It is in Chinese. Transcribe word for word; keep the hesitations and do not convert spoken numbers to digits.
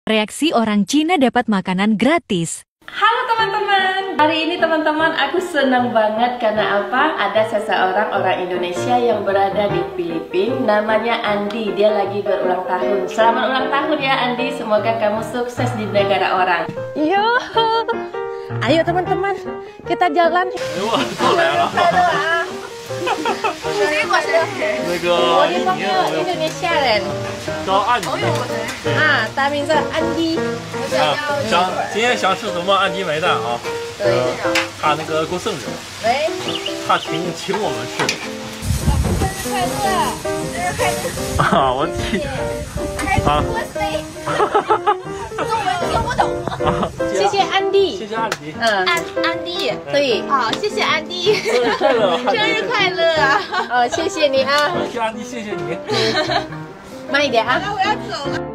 Reaksi orang Cina dapat makanan gratis. Halo teman-teman, hari ini teman-teman aku senang banget karena apa? Ada seseorang orang Indonesia yang berada di Filipina, namanya Andi. Dia lagi berulang tahun. Selamat ulang tahun ya Andi, semoga kamu sukses di negara orang. Yo, ayo teman-teman, kita jalan. 又来了。那个我的朋友 Indonesia人叫安迪。 啊，大名叫安迪。 啊，想今天想吃什么安迪买单啊？ 对， 他那个过生日， 喂， 他请请我们吃的。 生日快乐，生日快乐！ 啊，我请啊。 中文听不懂。 谢谢安迪， 谢谢安迪。 嗯， 安安迪， 对， 好，谢谢安迪， 生日快乐！ 生日快乐啊！ 哦，谢谢你啊， 谢谢安迪，谢谢你。 慢一点啊。 我要走了。